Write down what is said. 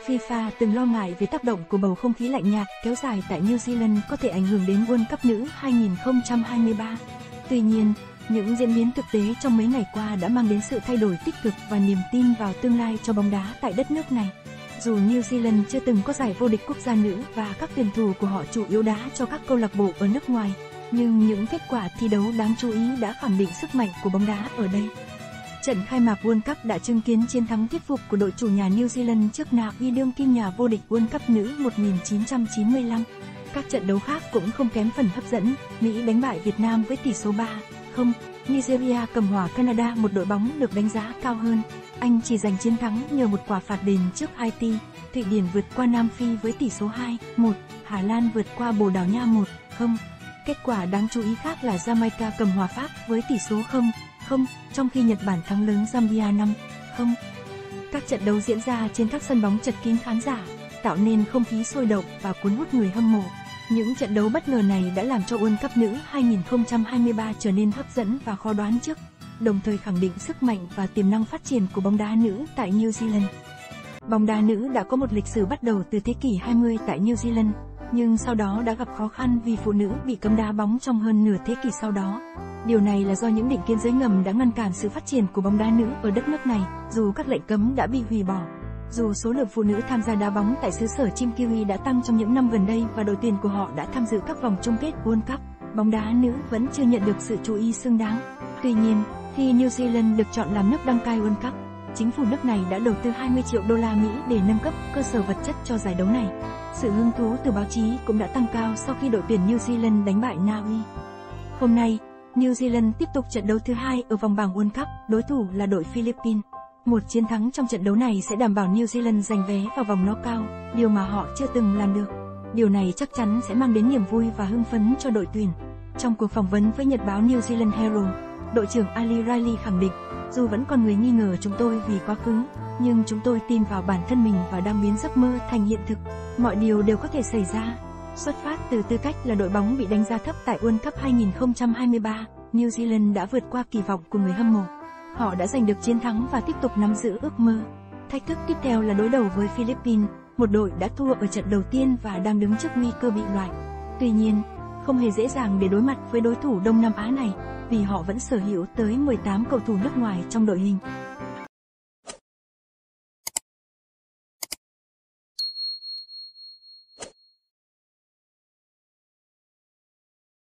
FIFA từng lo ngại về tác động của bầu không khí lạnh nhạt kéo dài tại New Zealand có thể ảnh hưởng đến World Cup nữ 2023. Tuy nhiên, những diễn biến thực tế trong mấy ngày qua đã mang đến sự thay đổi tích cực và niềm tin vào tương lai cho bóng đá tại đất nước này. Dù New Zealand chưa từng có giải vô địch quốc gia nữ và các tuyển thủ của họ chủ yếu đá cho các câu lạc bộ ở nước ngoài, nhưng những kết quả thi đấu đáng chú ý đã khẳng định sức mạnh của bóng đá ở đây. Trận khai mạc World Cup đã chứng kiến chiến thắng thuyết phục của đội chủ nhà New Zealand trước Na Uy đương kim nhà vô địch World Cup nữ 1995. Các trận đấu khác cũng không kém phần hấp dẫn, Mỹ đánh bại Việt Nam với tỷ số 3-0, Nigeria cầm hòa Canada, một đội bóng được đánh giá cao hơn. Anh chỉ giành chiến thắng nhờ một quả phạt đền trước Haiti, Thụy Điển vượt qua Nam Phi với tỷ số 2-1, Hà Lan vượt qua Bồ Đào Nha 1-0. Kết quả đáng chú ý khác là Jamaica cầm hòa Pháp với tỷ số 0-0, trong khi Nhật Bản thắng lớn Zambia 5-0. Các trận đấu diễn ra trên các sân bóng chật kín khán giả, tạo nên không khí sôi động và cuốn hút người hâm mộ. Những trận đấu bất ngờ này đã làm cho World Cup nữ 2023 trở nên hấp dẫn và khó đoán trước, đồng thời khẳng định sức mạnh và tiềm năng phát triển của bóng đá nữ tại New Zealand. Bóng đá nữ đã có một lịch sử bắt đầu từ thế kỷ 20 tại New Zealand, nhưng sau đó đã gặp khó khăn vì phụ nữ bị cấm đá bóng trong hơn nửa thế kỷ sau đó. Điều này là do những định kiến giới ngầm đã ngăn cản sự phát triển của bóng đá nữ ở đất nước này, dù các lệnh cấm đã bị hủy bỏ. Dù số lượng phụ nữ tham gia đá bóng tại xứ sở chim kiwi đã tăng trong những năm gần đây và đội tuyển của họ đã tham dự các vòng chung kết World Cup, bóng đá nữ vẫn chưa nhận được sự chú ý xứng đáng. Tuy nhiên, khi New Zealand được chọn làm nước đăng cai World Cup, chính phủ nước này đã đầu tư 20 triệu đô la Mỹ để nâng cấp cơ sở vật chất cho giải đấu này. Sự hứng thú từ báo chí cũng đã tăng cao sau khi đội tuyển New Zealand đánh bại Na Uy. Hôm nay, New Zealand tiếp tục trận đấu thứ hai ở vòng bảng World Cup, đối thủ là đội Philippines. Một chiến thắng trong trận đấu này sẽ đảm bảo New Zealand giành vé vào vòng knockout, điều mà họ chưa từng làm được. Điều này chắc chắn sẽ mang đến niềm vui và hưng phấn cho đội tuyển. Trong cuộc phỏng vấn với nhật báo New Zealand Herald, đội trưởng Ali Riley khẳng định, dù vẫn còn người nghi ngờ chúng tôi vì quá khứ, nhưng chúng tôi tin vào bản thân mình và đang biến giấc mơ thành hiện thực. Mọi điều đều có thể xảy ra. Xuất phát từ tư cách là đội bóng bị đánh giá thấp tại World Cup 2023, New Zealand đã vượt qua kỳ vọng của người hâm mộ. Họ đã giành được chiến thắng và tiếp tục nắm giữ ước mơ. Thách thức tiếp theo là đối đầu với Philippines, một đội đã thua ở trận đầu tiên và đang đứng trước nguy cơ bị loại. Tuy nhiên, không hề dễ dàng để đối mặt với đối thủ Đông Nam Á này, vì họ vẫn sở hữu tới 18 cầu thủ nước ngoài trong đội hình.